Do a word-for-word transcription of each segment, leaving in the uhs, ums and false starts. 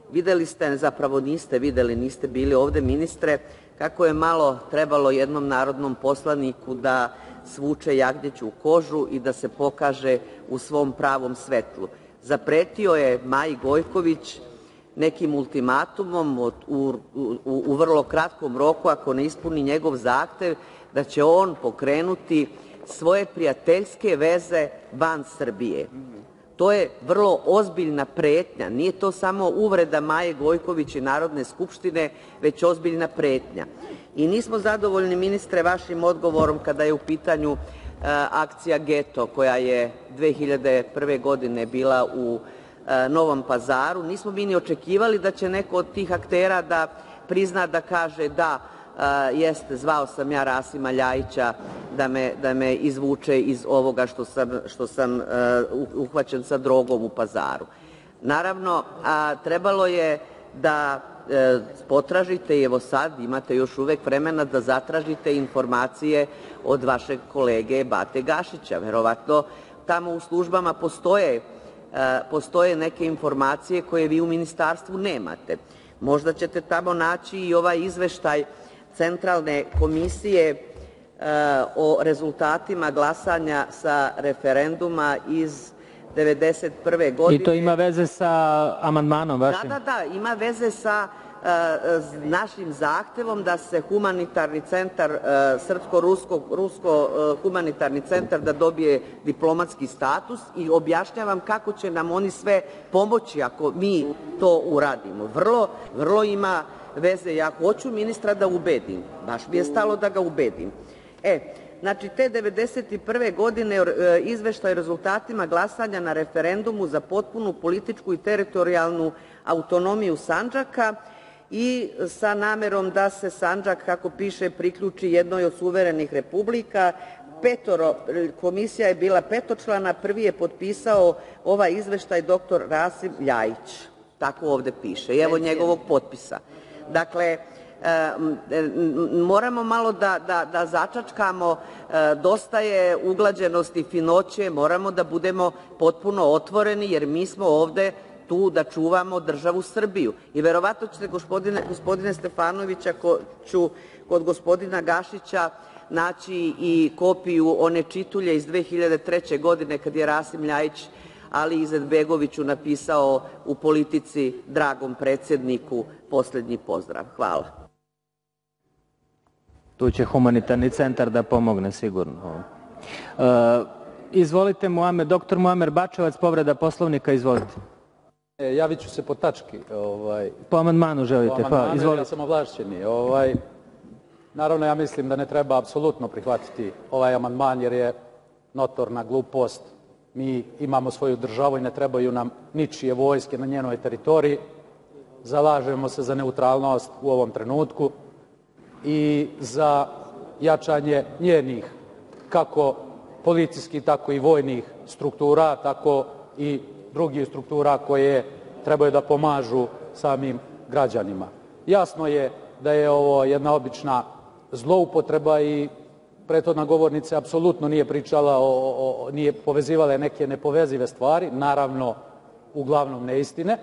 videli ste, zapravo niste videli, niste bili ovde ministre, kako je malo trebalo jednom narodnom poslaniku da svuče jagnjeću kožu i da se pokaže u svom pravom svetlu. Zapretio je Maji Gojković nekim ultimatumom u, u, u, u vrlo kratkom roku, ako ne ispuni njegov zahtev, da će on pokrenuti svoje prijateljske veze van Srbije. To je vrlo ozbiljna pretnja. Nije to samo uvreda Maje Gojković i Narodne skupštine, već ozbiljna pretnja. I nismo zadovoljni, ministre, vašim odgovorom kada je u pitanju uh, akcija Geto, koja je dve hiljade prve. godine bila u uh, Novom Pazaru. Nismo mi ni očekivali da će neko od tih aktera da prizna, da kaže da, Uh, jeste, zvao sam ja Rasima Ljajića da me, da me izvuče iz ovoga što sam, što sam uh, uhvaćen sa drogom u Pazaru. Naravno, a, trebalo je da e, potražite, i evo sad imate još uvek vremena da zatražite informacije od vašeg kolege Bate Gašića. Verovatno tamo u službama postoje, e, postoje neke informacije koje vi u ministarstvu nemate. Možda ćete tamo naći i ovaj izveštaj Centralne komisije e, o rezultatima glasanja sa referenduma iz devedeset prve. godine. I to ima veze sa amandmanom vašim? Da, da, da, ima veze sa uh, našim zahtevom da se humanitarni centar, uh, srpsko-rusko rusko, uh, humanitarni centar da dobije diplomatski status i objašnjavam kako će nam oni sve pomoći ako mi to uradimo. Vrlo, vrlo ima veze. Ja hoću ministra da ubedim, baš mi je stalo da ga ubedim. E, znači, te devedeset prve. godine izveštaj o rezultatima glasanja na referendumu za potpunu političku i teritorijalnu autonomiju Sandžaka i sa namerom da se Sandžak, kako piše, priključi jednoj od suverenih republika. Petoro, komisija je bila petočlana, prvi je potpisao ovaj izveštaj doktor Rasim Ljajić. Tako ovde piše, i evo njegovog potpisa. Dakle, E, moramo malo da, da, da začačkamo, e, dosta je uglađenosti, finoće, moramo da budemo potpuno otvoreni, jer mi smo ovde tu da čuvamo državu Srbiju. I verovatno ćete, gospodine, gospodine Stefanović, ako ću kod gospodina Gašića naći i kopiju one čitulje iz dve hiljade treće. godine, kad je Rasim Ljajić Ali Izetbegoviću napisao u Politici dragom predsjedniku poslednji pozdrav. Hvala. Tu će humanitarni centar da pomogne sigurno. Uh, izvolite, Muamer, doktor Muamer Bačevac, povreda Poslovnika, izvolite. E, javit ću se po tački. Ovaj, po amandmanu želite, po amandmanu, pa izvolite. Ja sam ovlašćeni. Ovaj, naravno, ja mislim da ne treba apsolutno prihvatiti ovaj amandman, jer je notorna glupost. Mi imamo svoju državu i ne trebaju nam ničije vojske na njenoj teritoriji. Zalažemo se za neutralnost u ovom trenutku i za jačanje njenih, kako policijskih, tako i vojnih struktura, tako i drugih struktura koje trebaju da pomažu samim građanima. Jasno je da je ovo jedna obična zloupotreba i prethodna govornica apsolutno nije pričala, o, o, nije povezivala neke nepovezive stvari, naravno, uglavnom neistine.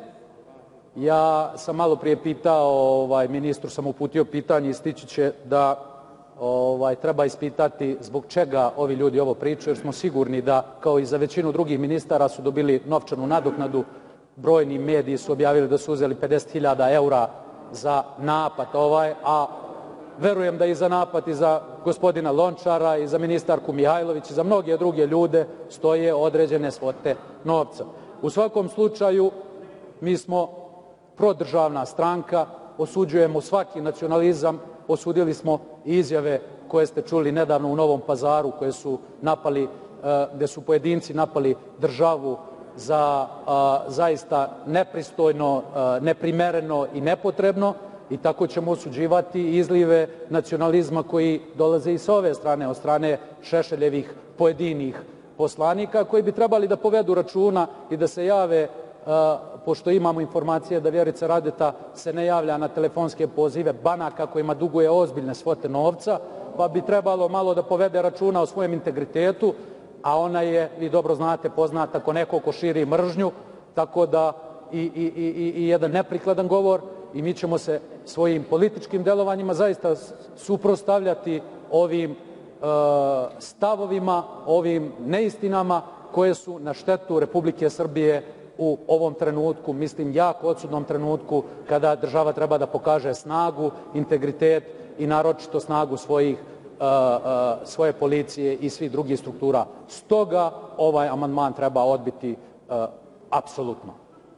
Ja sam malo prije pitao, ovaj, ministru sam uputio pitanje, istići će da ovaj, treba ispitati zbog čega ovi ljudi ovo pričaju, jer smo sigurni da, kao i za većinu drugih ministara, su dobili novčanu nadoknadu. Brojni mediji su objavili da su uzeli pedeset hiljada eura za napad ovaj, a verujem da i za napad i za gospodina Lončara i za ministarku Mihajlović i za mnoge druge ljude stoje određene svote novca. U svakom slučaju, mi smo prodržavna stranka, osuđujemo svaki nacionalizam, osudili smo i izjave koje ste čuli nedavno u Novom Pazaru, koje su napali, gde su pojedinci napali državu za zaista nepristojno, neprimereno i nepotrebno, i tako ćemo osuđivati izlive nacionalizma koji dolaze i sa ove strane, od strane Šešeljevih pojedinih poslanika, koji bi trebali da povedu računa i da se jave, pošto imamo informacije da Vjerica Radeta se ne javlja na telefonske pozive banaka kojima duguje ozbiljne svote novca, pa bi trebalo malo da povede računa o svojem integritetu, a ona je, vi dobro znate, poznata kao neko ko širi mržnju, tako da i, i, i, i jedan neprikladan govor i mi ćemo se svojim političkim delovanjima zaista suprotstavljati ovim uh, stavovima, ovim neistinama koje su na štetu Republike Srbije u ovom trenutku, mislim jako odsudnom trenutku kada država treba da pokaže snagu, integritet i naročito snagu svojih, uh, uh, svoje policije i svih drugih struktura. Stoga ovaj amandman treba odbiti uh, apsolutno.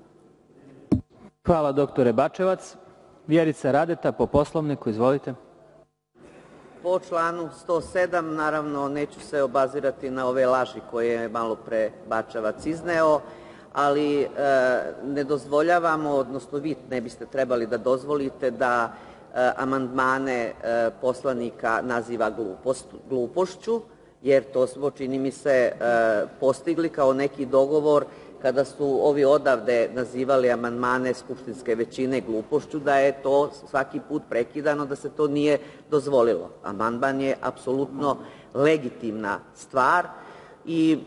Hvala doktore Bačevac. Vjerica Radeta, po Poslovniku, izvolite. Po članu sto sedam, naravno, neću se obazirati na ove laži koje je malo pre Bačevac izneo, ali e, ne dozvoljavamo, odnosno vi ne biste trebali da dozvolite da e, amandmane e, poslanika naziva glupost, glupošću, jer to smo, čini mi se, e, postigli kao neki dogovor kada su ovi odavde nazivali amandmane skupštinske većine glupošću, da je to svaki put prekidano, da se to nije dozvolilo. Amandman je apsolutno legitimna stvar i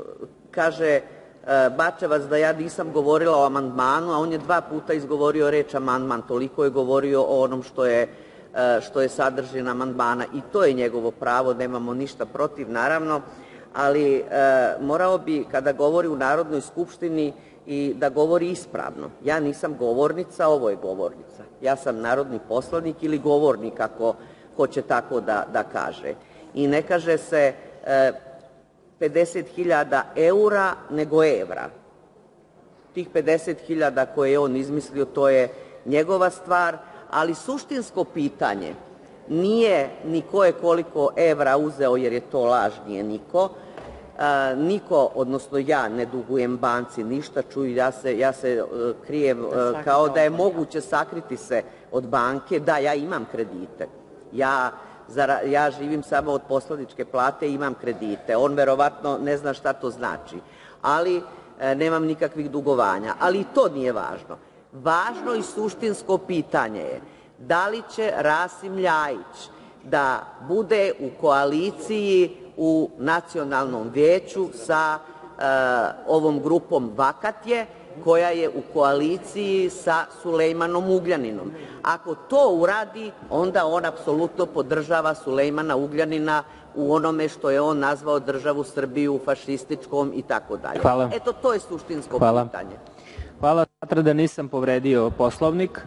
kaže Bačevac da ja nisam govorila o amandmanu, a on je dva puta izgovorio reč amandman, toliko je govorio o onom što je, što je sadržina amandmana i to je njegovo pravo, nemamo ništa protiv, naravno, ali e, morao bi kada govori u Narodnoj skupštini i da govori ispravno. Ja nisam govornica, ovo je govornica. Ja sam narodni poslanik ili govornik, ako hoće tako da, da kaže. I ne kaže se e, pedeset hiljada eura, nego evra. Tih pedeset hiljada koje je on izmislio, to je njegova stvar, ali suštinsko pitanje nije ni ko je koliko evra uzeo, jer je to laž, nije niko. A, niko, odnosno ja, ne dugujem banci ništa, čuju, ja se, ja se uh, krijem uh, kao da je moguće sakriti se od banke. Da, ja imam kredite. Ja, zara, ja živim samo od poslaničke plate i imam kredite. On verovatno ne zna šta to znači. Ali uh, nemam nikakvih dugovanja. Ali i to nije važno. Važno i suštinsko pitanje je da li će Rasim Ljajić da bude u koaliciji u Nacionalnom vijeću sa uh, ovom grupom Vakatje, koja je u koaliciji sa Sulejmanom Ugljaninom. Ako to uradi, onda on apsolutno podržava Sulejmana Ugljanina u onome što je on nazvao državu Srbiju fašističkom i tako dalje. Hvala. Eto, to je suštinsko Hvala. pitanje. Hvala. Smatram da nisam povredio Poslovnik.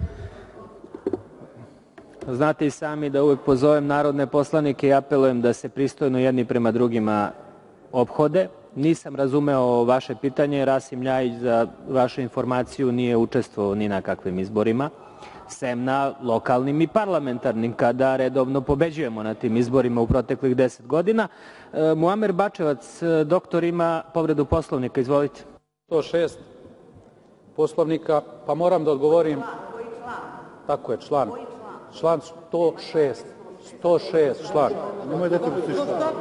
Znate i sami da uvek pozovem narodne poslanike i apelujem da se pristojno jedni prema drugima ophode. Nisam razumeo vaše pitanje. Rasim Ljajić, za vašu informaciju, nije učestvovao ni na kakvim izborima, sem na lokalnim i parlamentarnim, kada redovno pobeđujemo na tim izborima u proteklih deset godina. E, Muamer Bačevac, doktor, ima povredu Poslovnika. Izvolite. sto šest Poslovnika, pa moram da odgovorim. Koji član? Tako je, član. Član sto šest. sto šest član. Nemoj da te pustiš.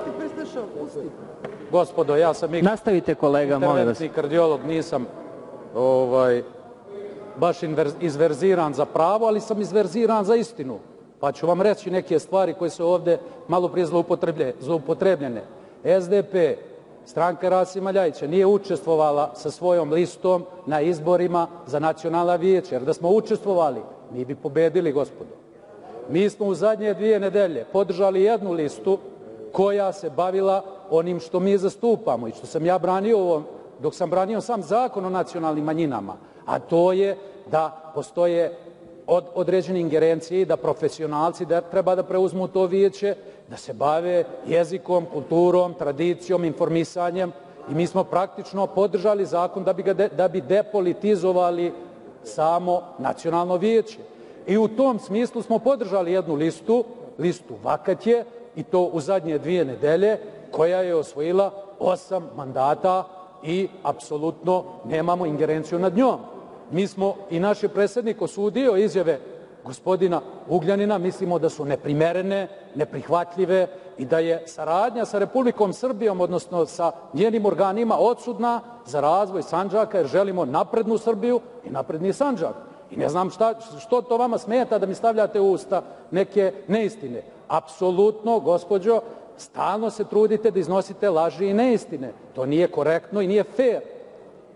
Gospodo, ja sam Nastavite, kolega, molim vas. interventni kardiolog, nisam ovaj, baš izverziran za pravo, ali sam izverziran za istinu. Pa ću vam reći neke stvari koje su ovde malo prije zloupotrebljene. S D P, stranka Rasima Ljajića, nije učestvovala sa svojom listom na izborima za nacionalna vijeća, jer da smo učestvovali, mi bi pobedili, gospodo. Mi smo u zadnje dvije nedelje podržali jednu listu koja se bavila onim što mi zastupamo i što sam ja branio ovom, dok sam branio sam zakon o nacionalnim manjinama, a to je da postoje od određene ingerencije i da profesionalci da treba da preuzmu to vijeće, da se bave jezikom, kulturom, tradicijom, informisanjem i mi smo praktično podržali zakon da bi, ga de, da bi depolitizovali samo nacionalno vijeće. I u tom smislu smo podržali jednu listu, listu Vakatje, i to u zadnje dvije nedelje, koja je osvojila osam mandata i apsolutno nemamo ingerenciju nad njom. Mi smo i naš je predsjednik osudio izjave gospodina Ugljanina, mislimo da su neprimerene, neprihvatljive i da je saradnja sa Republikom Srbijom, odnosno sa njenim organima, odsudna za razvoj Sandžaka, jer želimo naprednu Srbiju i napredni Sandžak. I ne znam šta, što to vama smeta da mi stavljate u usta neke neistine. Apsolutno, gospođo, stalno se trudite da iznosite laži i neistine. To nije korektno i nije fair.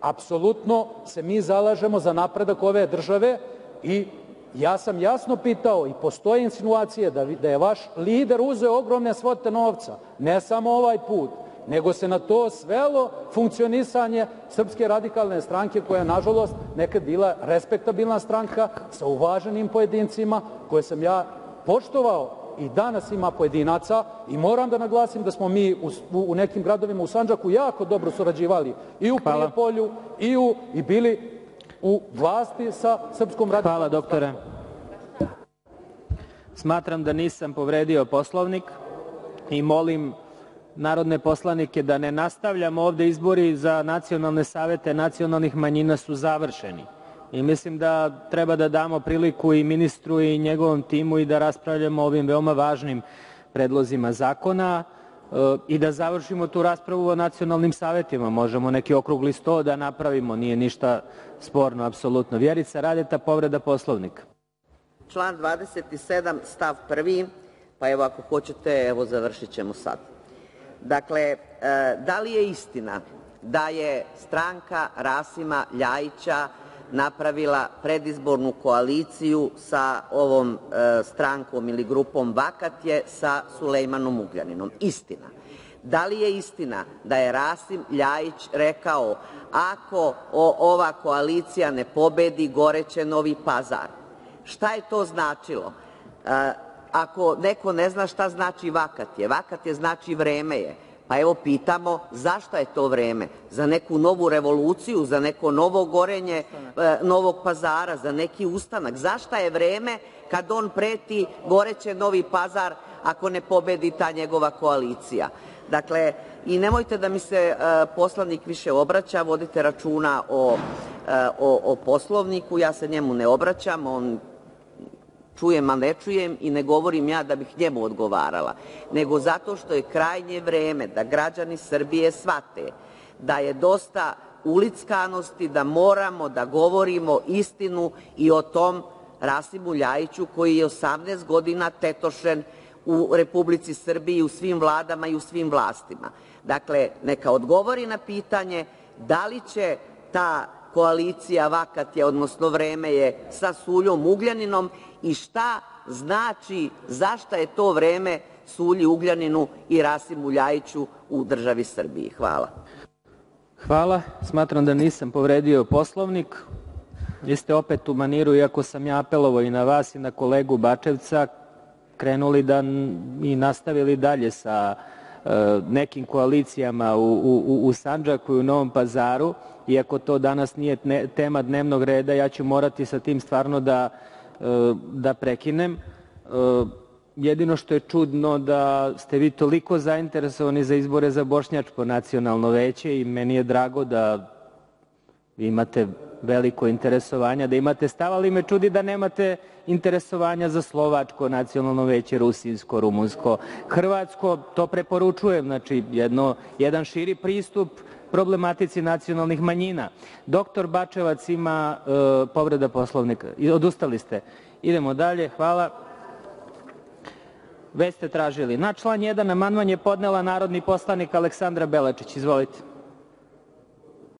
apsolutno se mi zalažemo za napredak ove države i ja sam jasno pitao i postoje insinuacije da je vaš lider uzeo ogromne svote novca, ne samo ovaj put, nego se na to svelo funkcionisanje Srpske radikalne stranke koja je, nažalost, nekad bila respektabilna stranka sa uvaženim pojedincima koje sam ja poštovao. I danas ima pojedinaca i moram da naglasim da smo mi u, u nekim gradovima u Sandžaku jako dobro surađivali i u Prijepolju i, u, i bili u vlasti sa Srpskom radikalnom. Hvala, doktore. Smatram da nisam povredio Poslovnik i molim narodne poslanike da ne nastavljamo ovde. Izbori za nacionalne savete nacionalnih manjina su završeni i mislim da treba da damo priliku i ministru i njegovom timu i da raspravljamo o ovim veoma važnim predlozima zakona i da završimo tu raspravu o nacionalnim savetima. Možemo neki okrugli sto da napravimo, nije ništa sporno, apsolutno. Vjerica Radeta, povreda Poslovnika. Član dvadeset sedam stav prvi, pa evo ako hoćete, evo završit ćemo sad. Dakle, da li je istina da je stranka Rasima Ljajića napravila predizbornu koaliciju sa ovom strankom ili grupom Vakat je sa Sulejmanom Ugljaninom? Istina. Da li je istina da je Rasim Ljajić rekao ako ova koalicija ne pobedi, goreće Novi Pazar? Šta je to značilo? Ako neko ne zna šta znači Vakat je, Vakat je znači vreme je. Pa evo pitamo zašto je to vreme? Za neku novu revoluciju, za neko novo gorenje Novog Pazara, za neki ustanak. Zašto je vreme kad on preti goreće Novi Pazar ako ne pobedi ta njegova koalicija? Dakle, i nemojte da mi se poslanik više obraća, vodite računa o, o, o Poslovniku, ja se njemu ne obraćam, on čujem, a ne čujem i ne govorim ja da bih njemu odgovarala, nego zato što je krajnje vreme da građani Srbije shvate da je dosta ulickanosti, da moramo da govorimo istinu i o tom Rasimu Ljajiću koji je osamnaest godina tetošen u Republici Srbiji, u svim vladama i u svim vlastima. Dakle, neka odgovori na pitanje da li će ta koalicija Vakat je, odnosno vreme je, sa Suljom Ugljaninom i šta znači, zašto je to vreme Sulji Ugljaninu i Rasimu Ljajiću u državi Srbiji. Hvala. Hvala. Smatram da nisam povredio Poslovnik. Vi ste opet u maniru, iako sam ja apelovao i na vas i na kolegu Bačevca, krenuli da i nastavili dalje sa uh, nekim koalicijama u, u, u Sandžaku i u Novom Pazaru. Iako to danas nije tema dnevnog reda, ja ću morati sa tim stvarno da, da prekinem. Jedino što je čudno da ste vi toliko zainteresovani za izbore za Bošnjačko nacionalno veće i meni je drago da vi imate veliko interesovanje, da imate stav, ali me čudi da nemate interesovanja za Slovačko nacionalno veće, Rusinsko, Rumunsko, Hrvatsko. To preporučujem, znači jedno, jedan širi pristup problematici nacionalnih manjina. Doktor Bačevac ima uh, povreda Poslovnika. Odustali ste. Idemo dalje. Hvala. Već ste tražili. Na član jedan amandman je podnela narodni poslanik Aleksandra Belačić. Izvolite.